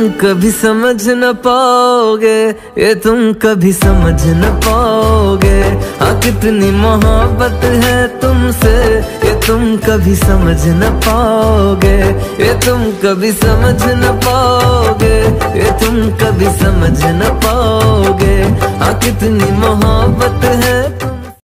कभी समझ न पाओगे, ये तुम कभी समझ न पाओगे। हाँ कितनी मोहब्बत है तुमसे, ये तुम कभी समझ न पाओगे, ये तुम कभी समझ न पाओगे, ये तुम कभी समझ न पाओगे। हाँ कितनी मोहब्बत है